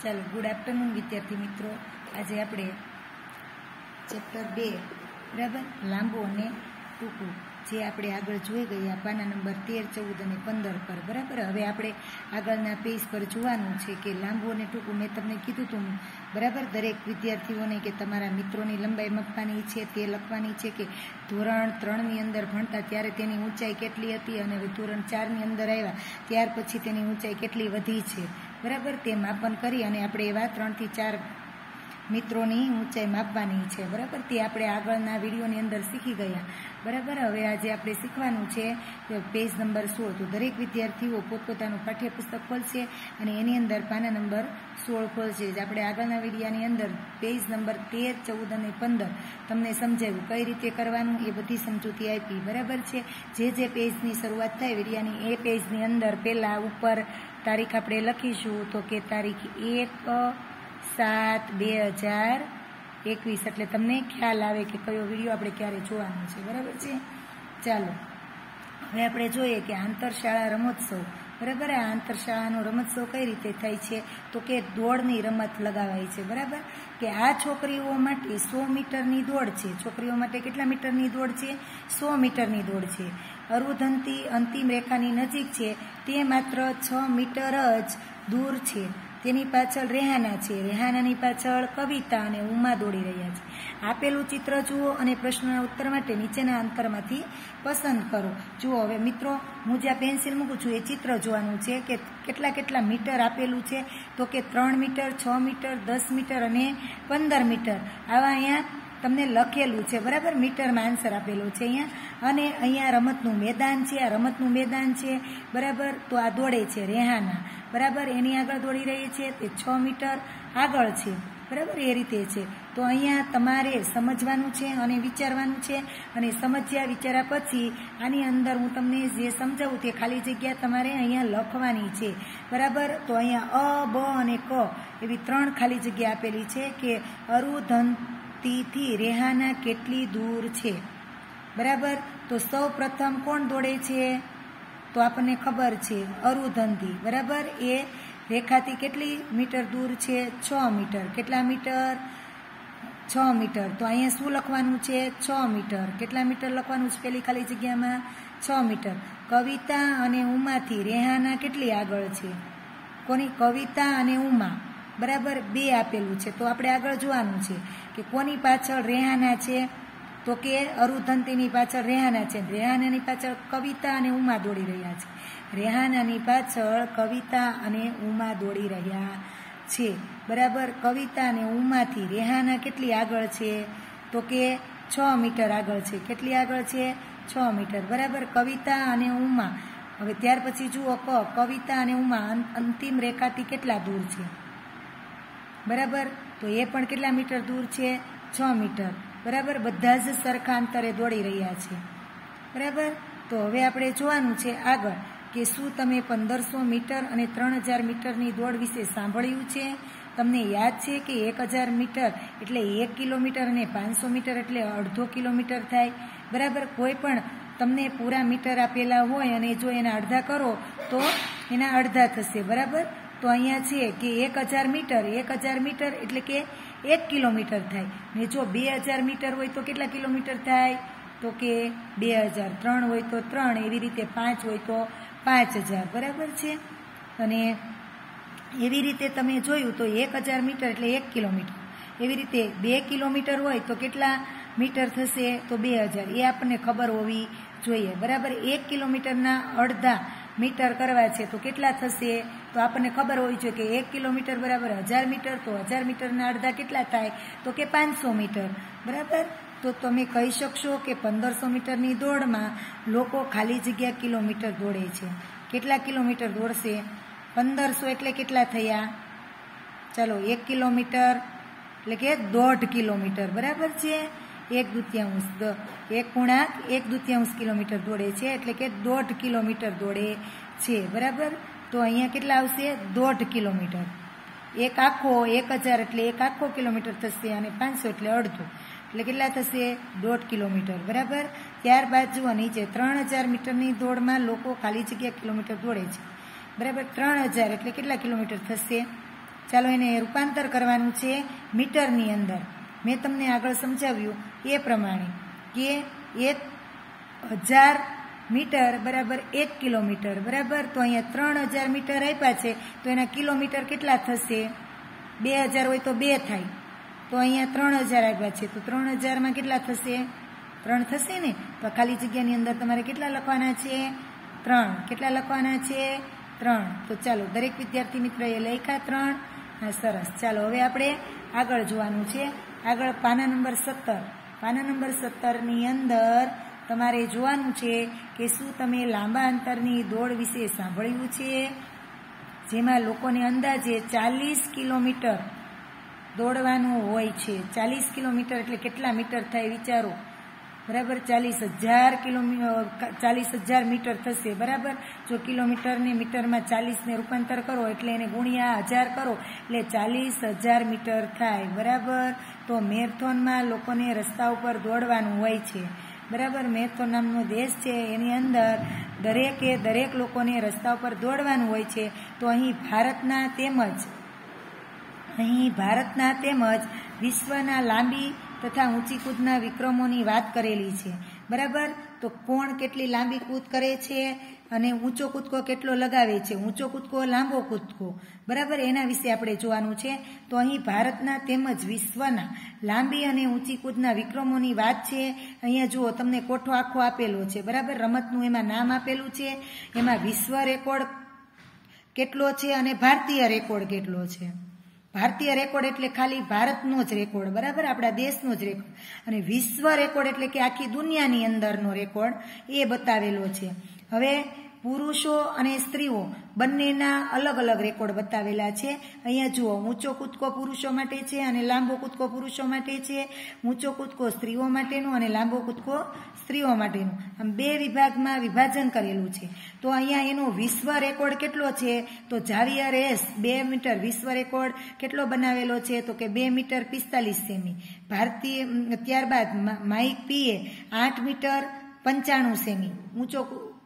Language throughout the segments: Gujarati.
ચાલો ગુડ આફ્ટરનૂન વિદ્યાર્થી મિત્રો. આજે આપણે ચેપ્ટર 2 બરાબર લાંબુ અને ટૂંકું જે આપણે આગળ જોઈ ગયા પાના નંબર 13, 14 અને 15 પર બરાબર. હવે આપણે આગળના પેજ પર જોવાનું છે કે લાંબુ અને ટૂંકું મેં તમને કીધું હતું બરાબર. દરેક વિદ્યાર્થીઓને કે તમારા મિત્રોની લંબાઈ માપવાની છે, તે લખવાની છે કે ધોરણ 3ની અંદર ભણતા ત્યારે તેની ઊંચાઈ કેટલી હતી અને હવે ધોરણ 4ની અંદર આવ્યા ત્યાર પછી તેની ઊંચાઈ કેટલી વધી છે બરાબર. તે માપન કરી અને આપણે એવા 3 થી 4 મિત્રોની ઊંચાઈ માપવાની છે બરાબર. તે આપણે આગળના વિડીયોની અંદર શીખી ગયા બરાબર. હવે આજે આપણે શીખવાનું છે પેજ નંબર 16. તો દરેક વિદ્યાર્થીઓ પોતપોતાનું પાઠ્યપુસ્તક ખોલશે અને એની અંદર પાના નંબર 16 ખોલશે. આપણે આગળના વિડીયાની અંદર પેજ નંબર 13, 14 અને 15 તમને સમજાવ્યું કઈ રીતે કરવાનું, એ બધી સમજૂતી આપી બરાબર છે. જે પેજની શરૂઆત થાય વિડીયાની એ પેજની અંદર પહેલાં ઉપર તારીખ આપણે લખીશું તો કે તારીખ 1/7/2021 એટલે તમને ખ્યાલ આવે કે કયો વિડીયો આપણે ક્યારે જોવાનો છે બરાબર છે. ચાલો હવે આપણે જોઈએ કે આંતરશાળા રમોત્સવ બરાબર. આ આંતરશાળાનો રમોત્સવ કઈ રીતે થાય છે તો કે દોડની રમત લગાવાય છે બરાબર. કે આ છોકરીઓ માટે 100 મીટરની દોડ છે. છોકરીઓ માટે કેટલા મીટરની દોડ છે? 100 મીટરની દોડ છે. અરુધંતી અંતિમ રેખાની નજીક છે, તે માત્ર 6 મીટર જ દૂર છે. તેની પાછળ રેહાના છે. રેહાનાની પાછળ કવિતા અને ઉમા દોડી રહ્યા છે. આપેલું ચિત્ર જુઓ અને પ્રશ્નના ઉત્તર માટે નીચેના અંતરમાંથી પસંદ કરો. જુઓ હવે મિત્રો, હું જ્યાં પેન્સિલ મૂકું છું એ ચિત્ર જોવાનું છે કે કેટલા મીટર આપેલું છે તો કે 3 મીટર, 6 મીટર, 10 મીટર અને 15 મીટર આવા અહીંયા તમને લખેલું છે બરાબર. મીટરમાં આન્સર આપેલો છે અહીંયા. અને અહીંયા રમતનું મેદાન છે. આ રમતનું મેદાન છે બરાબર. તો આ દોડે છે રેહાના બરાબર. એની આગળ દોડી રહી છે તે 6 મીટર આગળ છે બરાબર. એ રીતે છે. તો અહીંયા તમારે સમજવાનું છે અને વિચારવાનું છે. અને સમજ્યા વિચાર્યા પછી આની અંદર હું તમને જે સમજાવું તે ખાલી જગ્યા તમારે અહીંયા લખવાની છે બરાબર. તો અહીંયા અ, બ અને ક એવી 3 ખાલી જગ્યા આપેલી છે કે અરુધંતીથી રેહાના કેટલી દૂર છે બરાબર. તો સૌ પ્રથમ કોણ દોડે છે તો આપણને ખબર છે અરુધંતી બરાબર. એ રેખાથી કેટલી મીટર દૂર છે? 6 મીટર. કેટલા મીટર? 6 મીટર. તો અહીંયા શું લખવાનું છે? 6 મીટર. કેટલા મીટર લખવાનું છે પેલી ખાલી જગ્યામાં? 6 મીટર. કવિતા અને ઉમાથી રેહાના કેટલી આગળ છે? કોની? કવિતા અને ઉમા બરાબર. 2 આપેલું છે. તો આપણે આગળ જોવાનું છે કે કોની પાછળ રેહાના છે તો કે અરુધંતીની પાછળ રેહાના છે. રેહાનાની પાછળ કવિતા અને ઉમા દોડી રહ્યા છે. રેહાનાની પાછળ કવિતા અને ઉમા દોડી રહ્યા છે બરાબર. કવિતા અને ઉમાથી રેહાના કેટલી આગળ છે તો કે 6 મીટર આગળ છે. કેટલી આગળ છે? 6 મીટર બરાબર. કવિતા અને ઉમા. હવે ત્યાર પછી જુઓ કવિતા અને ઉમા અંતિમ રેખાથી કેટલા દૂર છે બરાબર. તો એ પણ કેટલા મીટર દૂર છે? 6 મીટર બરાબર. બધા જ સરખા અંતરે દોડી રહ્યા છે બરાબર. તો હવે આપણે જોવાનું છે આગળ કે શું તમે 1500 મીટર અને 3000 મીટરની દોડ વિશે સાંભળ્યું છે? તમને યાદ છે કે 1000 મીટર એટલે 1 કિલોમીટર અને 500 મીટર એટલે અડધો કિલોમીટર થાય બરાબર. કોઈ પણ તમને પૂરા મીટર આપેલા હોય અને જો એના અડધા કરો તો એના અડધા થશે બરાબર. તો અહીંયા છે કે 1000 મીટર એટલે કે 1 કિલોમીટર થાય. ને જો 2000 મીટર હોય તો કેટલા કિલોમીટર થાય તો કે 2000. 3 હોય તો 3, એવી રીતે 5 હોય તો 5000 બરાબર છે. અને એવી રીતે તમે જોયું તો 1000 મીટર એટલે 1 કિલોમીટર. એવી રીતે 2 કિલોમીટર હોય તો કેટલા મીટર થશે તો 2000. એ આપણને ખબર હોવી જોઈએ બરાબર. 1 કિલોમીટરના અડધા મીટર કરવા છે તો કેટલા થશે તો આપણને ખબર હોવી જોઈએ કે 1 કિલોમીટર બરાબર 1000 મીટર. તો 1000 મીટરના અડધા કેટલા થાય તો કે 500 મીટર બરાબર. તો તમે કહી શકશો કે 1500 મીટરની દોડમાં લોકો ખાલી જગ્યા કિલોમીટર દોડે છે. કેટલા કિલોમીટર દોડશે? 1500 એટલે કેટલા થયા? ચાલો 1 કિલોમીટર એટલે કે 1.5 કિલોમીટર બરાબર છે. 1/1 કિલોમીટર દોડે છે એટલે કે 1.5 કિલોમીટર દોડે છે બરાબર. તો અહીંયા કેટલા આવશે? 1.5 કિલોમીટર. 1 આખો 1000 એટલે 1 આખો કિલોમીટર થશે અને 500 એટલે અડધો એટલે કેટલા થશે? 1.5 કિલોમીટર બરાબર. ત્યારબાદ જુઓ નીચે 3000 મીટરની દોડમાં લોકો ખાલી જગ્યા કિલોમીટર દોડે છે બરાબર. 3000 એટલે કેટલા કિલોમીટર થશે ચાલો એને રૂપાંતર કરવાનું છે મીટરની અંદર. મેં તમને આગળ સમજાવ્યું એ પ્રમાણે કે 1000 મીટર બરાબર 1 કિલોમીટર બરાબર. તો અહીંયા 3000 મીટર આપ્યા છે તો એના કિલોમીટર કેટલા થશે? 2000 હોય તો 2 થાય. તો અહીંયા 3000 આપ્યા છે તો 3000માં કેટલા થશે? 3 થશે ને. તો ખાલી જગ્યાની અંદર તમારે કેટલા લખવાના છે? 3. કેટલા લખવાના છે? 3. તો ચાલો દરેક વિદ્યાર્થી મિત્રએ લખ્યા 3. હા, સરસ. ચાલો હવે આપણે આગળ જોવાનું છે. આગળ પાના નંબર 17. પાના નંબર 17ની અંદર તમારે જોવાનું છે કે શું તમે લાંબા અંતરની દોડ વિશે સાંભળ્યું છે, જેમાં લોકોને અંદાજે 40 કિલોમીટર દોડવાનું હોય છે. 40 કિલોમીટર એટલે કેટલા મીટર થાય વિચારો? બરાબર 40,000 મીટર થશે બરાબર. જો કિલોમીટરને મીટરમાં 40ને રૂપાંતર કરો એટલે એને ગુણ્યા 1000 કરો એટલે 40,000 મીટર થાય બરાબર. તો મેરેથોનમાં લોકોને રસ્તા ઉપર દોડવાનું હોય છે બરાબર. મેરેથોન નામનો દેશ છે, એની અંદર દરેક લોકોને રસ્તા ઉપર દોડવાનું હોય છે. તો અહીં ભારતના તેમજ વિશ્વના લાંબી તથા ઊંચી કૂદના વિક્રમોની વાત કરેલી છે બરાબર. તો કોણ કેટલી લાંબી કૂદ કરે છે અને ઊંચો કૂદકો કેટલો લગાવે છે, ઊંચો કૂદકો લાંબો કૂદકો બરાબર, એના વિશે આપણે જોવાનું છે. તો અહીં ભારતના તેમજ વિશ્વના લાંબી અને ઊંચી કૂદના વિક્રમોની વાત છે. અહીંયા જુઓ તમને કોઠો આખો આપેલો છે બરાબર. રમતનું એમાં નામ આપેલું છે, એમાં વિશ્વ રેકોર્ડ કેટલો છે અને ભારતીય રેકોર્ડ કેટલો છે. ભારતીય રેકોર્ડ એટલે ખાલી ભારતનો જ રેકોર્ડ બરાબર, આપણા દેશનો જ રેકોર્ડ. અને વિશ્વ રેકોર્ડ એટલે કે આખી દુનિયાની અંદરનો રેકોર્ડ એ બતાવેલો છે. હવે પુરુષો અને સ્ત્રીઓ બંનેના અલગ અલગ રેકોર્ડ બતાવેલા છે. અહીંયા જુઓ ઊંચો કૂદકો પુરુષો માટે છે અને લાંબો કૂદકો પુરુષો માટે છે. ઊંચો કૂદકો સ્ત્રીઓ માટેનું અને લાંબો કૂદકો સ્ત્રીઓ માટેનું. આમ 2 વિભાગમાં વિભાજન કરેલું છે. તો અહીંયા એનો વિશ્વ રેકોર્ડ કેટલો છે? તો જાવિયર રેસ 2 મીટર વિશ્વ રેકોર્ડ કેટલો બનાવેલો છે? તો કે 2 મીટર 45 સેમી. ત્યારબાદ માઇક પીએ 8 મીટર 95 સેમી ઊંચો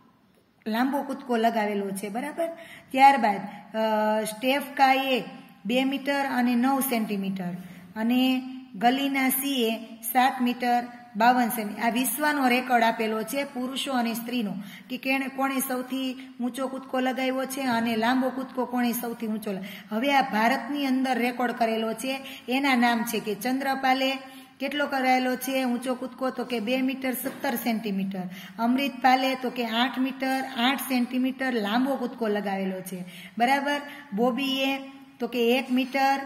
લાંબો કૂદકો લગાવેલો છે બરાબર. ત્યારબાદ સ્ટેફ કાએ 2 મીટર અને 9 સેન્ટીમીટર અને ગલીના સીએ 7 મીટર 52 સેમી. આ વિશ્વનો રેકોર્ડ આપેલો છે પુરુષો અને સ્ત્રીનો કે કોણે સૌથી ઊંચો કૂદકો લગાવ્યો છે અને લાંબો કૂદકો કોણે સૌથી ઊંચો. હવે આ ભારતની અંદર રેકોર્ડ કરેલો છે એના નામ છે કે ચંદ્રપાલે કેટલો કરાયેલો છે ઊંચો કૂદકો? તો કે 2 મીટર 17 સેન્ટીમીટર. અમૃતપાલે તો કે 8 મીટર 8 સેન્ટીમીટર લાંબો કૂદકો લગાવેલો છે બરાબર. બોબીએ તો કે 1 મીટર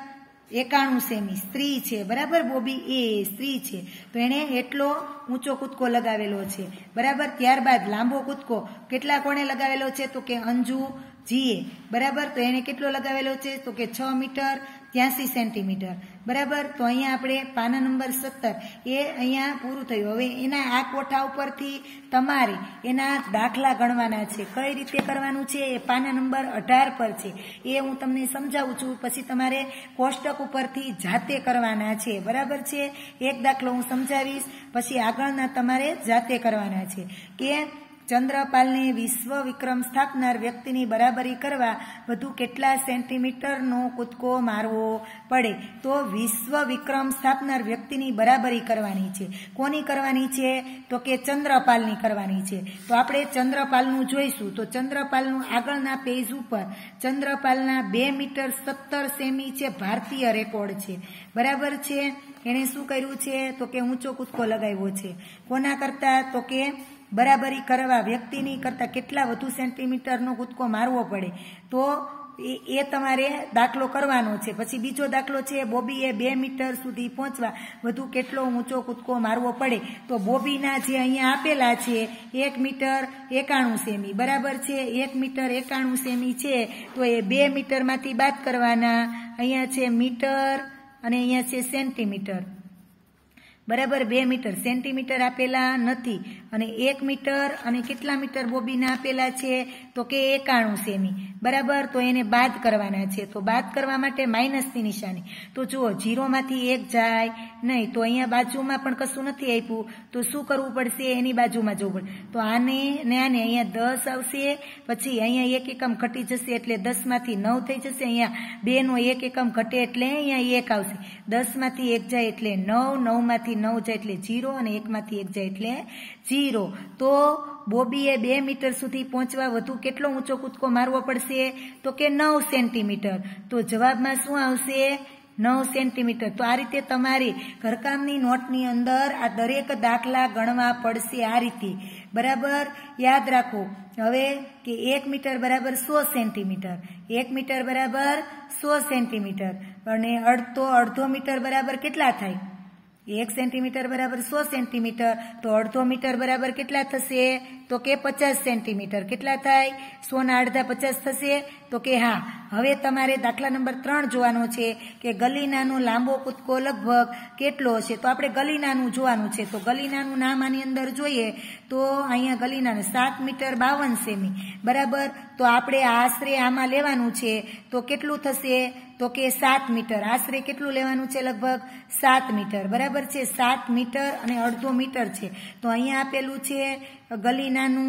91 સેમી સ્ત્રી છે બરાબર. બોબી એ સ્ત્રી છે તો એણે એટલો ઊંચો કૂદકો લગાવેલો છે બરાબર. ત્યારબાદ લાંબો કૂદકો કેટલા કોણે લગાવેલો છે? તો કે અંજુ જીએ બરાબર. તો એને કેટલો લગાવેલો છે? તો કે 6 મીટર 83 સેન્ટીમીટર બરાબર. તો અહીંયા આપણે પાના નંબર 17 એ અહીંયા પૂરું થયું. હવે એના આ કોઠા ઉપરથી તમારે એના દાખલા ગણવાના છે. કઈ રીતે કરવાનું છે એ પાના નંબર 18 પર છે, એ હું તમને સમજાવું છું. પછી તમારે કોષ્ટક ઉપરથી જાતે કરવાના છે બરાબર છે. એક દાખલો હું સમજાવીશ, પછી આગળના તમારે જાતે કરવાના છે કે ચંદ્રપાલને વિશ્વ વિક્રમ સ્થાપનાર વ્યક્તિની બરાબરી કરવા વધુ કેટલા સેન્ટીમીટરનો કૂદકો મારવો પડે? તો વિશ્વ વિક્રમ સ્થાપનાર વ્યક્તિની બરાબરી કરવાની છે. કોની કરવાની છે? તો કે ચંદ્રપાલની કરવાની છે. તો આપણે ચંદ્રપાલનું જોઈશું. તો ચંદ્રપાલનું આગળના પેજ ઉપર ચંદ્રપાલના 2 મીટર 17 સેમી છે ભારતીય રેકોર્ડ છે બરાબર છે. એણે શું કર્યું છે? તો કે ઊંચો કૂદકો લગાવ્યો છે. કોના કરતા? તો કે બરાબરી કરવા વ્યક્તિની કરતા કેટલા વધુ સેન્ટીમીટરનો કૂદકો મારવો પડે. તો એ તમારે દાખલો કરવાનો છે. પછી બીજો દાખલો છે બોબીએ 2 મીટર સુધી પહોંચવા વધુ કેટલો ઊંચો કૂદકો મારવો પડે. તો બોબીના જે અહીંયા આપેલા છે 1 મીટર 91 સેમી બરાબર છે. 1 મીટર 91 સેમી છે તો એ 2 મીટરમાંથી બાદ કરવાના. અહીંયા છે મીટર અને અહીંયા છે સેન્ટીમીટર બરાબર. 2 મીટર સેન્ટીમીટર આપેલા નથી અને 1 મીટર અને કેટલા મીટર બોબીના આપેલા છે? તો કે 91 સેમી બરાબર, તો એને બાદ કરવાના છે. તો બાદ કરવા માટે માઇનસની નિશાની. તો જુઓ 0 માંથી 1 જાય નહીં, તો અહીંયા બાજુમાં પણ કશું નથી આપ્યું, તો શું કરવું પડશે? એની બાજુમાં જવું પડે. તો આને ને આને અહીંયા 10 આવશે, પછી અહીંયા 1 એકમ ઘટી જશે એટલે 10 માંથી 9 થઈ જશે. અહીંયા 2 નો 1 એકમ ઘટે એટલે અહીંયા 1 આવશે. 10 માંથી 1 જાય એટલે 9, 9 માંથી 9 જાય એટલે 0 અને 1 માંથી 1 જાય એટલે 0. તો બોબીએ 2 મીટર સુધી પહોંચવા વધુ કેટલો ઊંચો કૂદકો મારવો પડશે? તો કે 9 સેન્ટીમીટર. તો જવાબમાં શું આવશે? 9 સેન્ટીમીટર. તો આ રીતે તમારી ઘરકામની નોટની અંદર આ દરેક દાખલા ગણવા પડશે આ રીતે. બરાબર, યાદ રાખો હવે કે 1 મીટર બરાબર 100 સેન્ટીમીટર, 1 મીટર બરાબર 100 સેન્ટીમીટર અને અડધો મીટર બરાબર કેટલા થાય? 1 સેન્ટીમીટર બરાબર 100 સેન્ટીમીટર, તો અડધો મીટર બરાબર કેટલા થશે? તો કે 50 સેન્ટીમીટર. કેટલા થાય? 100 ના અડધા 50 થશે. તો કે હા. હવે તમારે દાખલા નંબર 3 જોવાનો છે કે ગલીનાનો લાંબો કૂદકો લગભગ કેટલો હશે? તો આપણે ગલીનાનું જોવાનું છે. તો ગલીનાનું નામ આની અંદર જોઈએ તો અહીંયા ગલીનાનું 7 મીટર 52 સેમી. બરાબર, તો આપણે આશરે આમાં લેવાનું છે તો કેટલું થશે? તો કે 7 મીટર. આશરે કેટલું લેવાનું છે? લગભગ 7 મીટર. બરાબર છે, 7 મીટર અને અડધો મીટર છે. તો અહીંયા આપેલું છે ગલીનાનું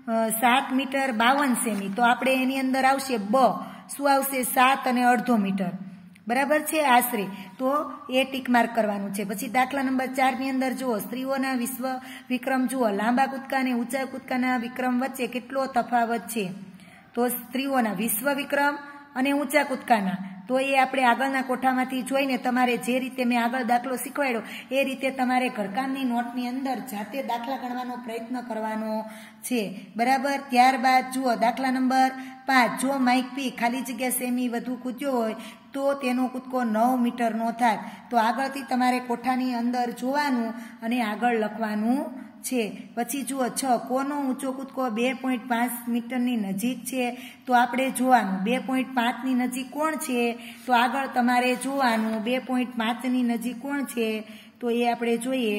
7 મીટર 52 સેમી. તો આપણે એની અંદર આવશે બ. શું આવશે? 7 અને અડધો મીટર. બરાબર છે, આશરે. તો એ ટીક માર્ક કરવાનું છે. પછી દાખલા નંબર 4 ની અંદર જુઓ, સ્ત્રીઓના વિશ્વ વિક્રમ જુઓ. લાંબા કૂદકા અને ઊંચા કૂદકાના વિક્રમ વચ્ચે કેટલો તફાવત છે? તો સ્ત્રીઓના વિશ્વ વિક્રમ અને ઊંચા કૂદકાના, તો એ આપણે આગળના કોઠામાંથી જોઈને તમારે જે રીતે મેં આગળ દાખલો શીખવાડ્યો એ રીતે તમારે ઘરકામની નોટની અંદર જાતે દાખલા ગણવાનો પ્રયત્ન કરવાનો છે. બરાબર, ત્યારબાદ જુઓ દાખલા નંબર 5. જો માઇક પી ખાલી જગ્યા સેમી વધુ કૂદ્યો હોય તો તેનો કૂદકો 9 મીટરનો થાય. તો આગળથી તમારે કોઠાની અંદર જોવાનું અને આગળ લખવાનું છે. પછી જુઓ 6. કોનો ઊંચો કૂદકો 2.5 મીટરની નજીક છે? તો આપણે જોવાનું 2.5 ની નજીક કોણ છે? તો આગળ તમારે જોવાનું 2.5 ની નજીક કોણ છે? તો એ આપણે જોઈએ.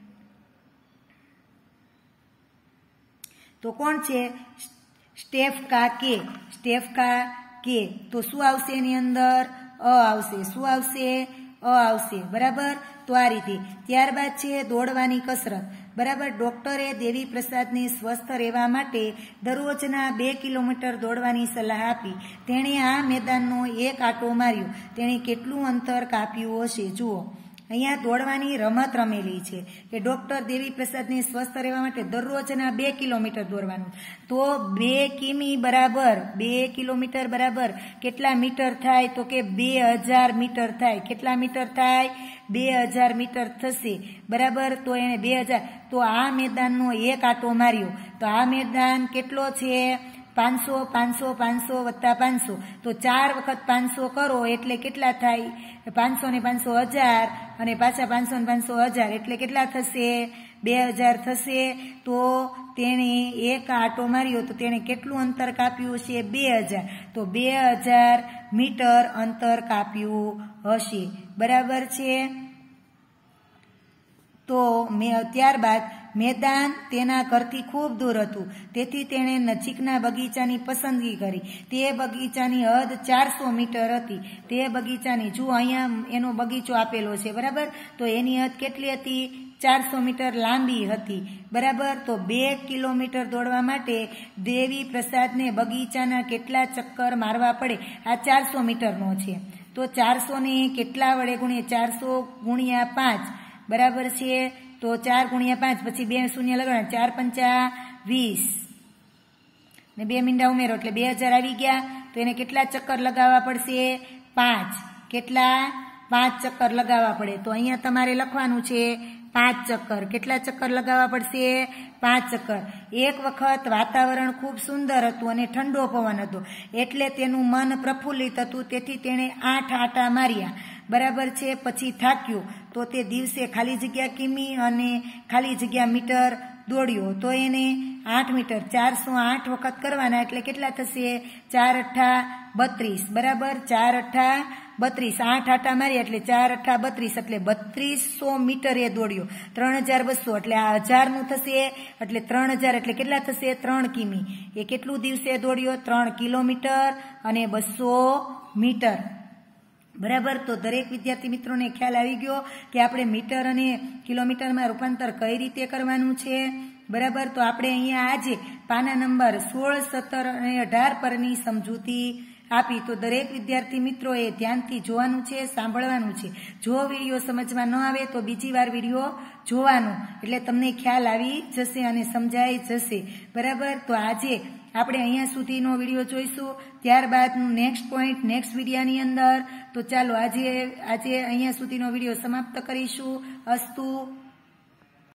તો કોણ છે? સ્ટેફકા કે. સ્ટેફકા કે. તો શું આવશે એની અંદર? અ આવશે. શું આવશે? અ આવશે. બરાબર, તો આ રીતે. ત્યારબાદ છે દોડવાની કસરત. બરાબર, ડોક્ટરે દેવી પ્રસાદને સ્વસ્થ રહેવા માટે દરરોજના 2 કિલોમીટર દોડવાની સલાહ આપી. તેણે આ મેદાનનો એક આંટો માર્યો. તેણે કેટલું અંતર કાપ્યું હશે? જુઓ, અહીંયા દોડવાની રમત રમેલી છે કે ડોક્ટર દેવી પ્રસાદને સ્વસ્થ રહેવા માટે દરરોજના 2 કિલોમીટર દોડવાનું. તો 2 કિમી બરાબર 2 કિલોમીટર બરાબર કેટલા મીટર થાય? તો કે 2000 મીટર થાય. કેટલા મીટર થાય? 2000 મીટર થશે. બરાબર, તો એને 2000. તો આ મેદાનનો એક આંટો માર્યો. તો આ મેદાન કેટલો છે? 500, 500, 500 વત્તા 500. તો 4 વખત 500 કરો એટલે કેટલા થાય? 500 ને 500 1000 અને પાછા 500 ને 500 1000 એટલે કેટલા થશે? 2000 થશે. તો તેણે એક આંટો માર્યો તો તેણે કેટલું અંતર કાપ્યું હશે? 2000. તો 2000 મીટર અંતર કાપ્યું હશે. બરાબર છે. તો ત્યારબાદ મેદાન તેના ઘરથી ખૂબ દૂર હતું, તેથી તેણે નજીકના બગીચાની પસંદગી કરી. તે બગીચાની હદ 400 મીટર હતી. તે બગીચાની, જુઓ અહીંયા એનો બગીચો આપેલો છે. બરાબર, તો એની હદ કેટલી હતી? 400 મીટર લાંબી હતી. બરાબર, તો 2 કિલોમીટર દોડવા માટે દેવી પ્રસાદને બગીચાના કેટલા ચક્કર મારવા પડે? આ 400 મીટરનો છે. તો 400 ને કેટલા વડે ગુણીએ? 400 ગુણ્યા 5. બરાબર છે. તો 4 ગુણ્યા 5, પછી 2 શૂન્ય લગાડવાના. 4 પંચા 20 ને 2 મીંડા ઉમેરો એટલે 2000 આવી ગયા. તો એને કેટલા ચક્કર લગાવવા પડશે? 5. કેટલા? 5 ચક્કર લગાવવા પડે. તો અહીંયા તમારે લખવાનું છે 5 ચક્કર. કેટલા ચક્કર લગાવવા પડશે? 5 ચક્કર. એક વખત વાતાવરણ ખૂબ સુંદર હતું અને ઠંડો પવન હતો એટલે તેનું મન પ્રફુલ્લિત હતું, તેથી તેણે 8 આંટા માર્યા. બરાબર છે. પછી થાક્યો તો તે દિવસે ખાલી જગ્યા કિમી અને ખાલી જગ્યા મીટર દોડ્યો. તો એને 8 મીટર 408 વખત કરવાના એટલે કેટલા થશે 4 અઠ્ઠા 32 બરાબર 4 અઠ્ઠા 32 8 આટા મારી એટલે 4 અઠ્ઠા 32 એટલે 3200 મીટર એ દોડ્યો 3200 એટલે આ 1000 નું થશે એટલે 3000 એટલે કેટલા થશે 3 કિમી એ કેટલું દિવસે દોડ્યો 3 કિલોમીટર અને 200 મીટર બરાબર તો દરેક વિદ્યાર્થી મિત્રોને ખ્યાલ આવી ગયો કે આપણે મીટર અને કિલોમીટરમાં રૂપાંતર કઈ રીતે કરવાનું છે બરાબર તો આપણે અહીંયા આજે પાના નંબર 16, 17 અને 18 પરની સમજૂતી આપી તો દરેક વિદ્યાર્થી મિત્રોએ ધ્યાનથી જોવાનું છે સાંભળવાનું છે જો વિડીયો સમજમાં ન આવે તો બીજી વાર વિડીયો જોવાનો એટલે તમને ખ્યાલ આવી જશે અને સમજાઈ જશે બરાબર તો આજે આપણે અહીંયા સુધીનો વિડીયો જોઈશું ત્યારબાદનું નેક્સ્ટ પોઈન્ટ નેક્સ્ટ વિડીયાની અંદર તો ચાલો આજે અહીંયા સુધીનો વિડીયો સમાપ્ત કરીશું અસ્તુ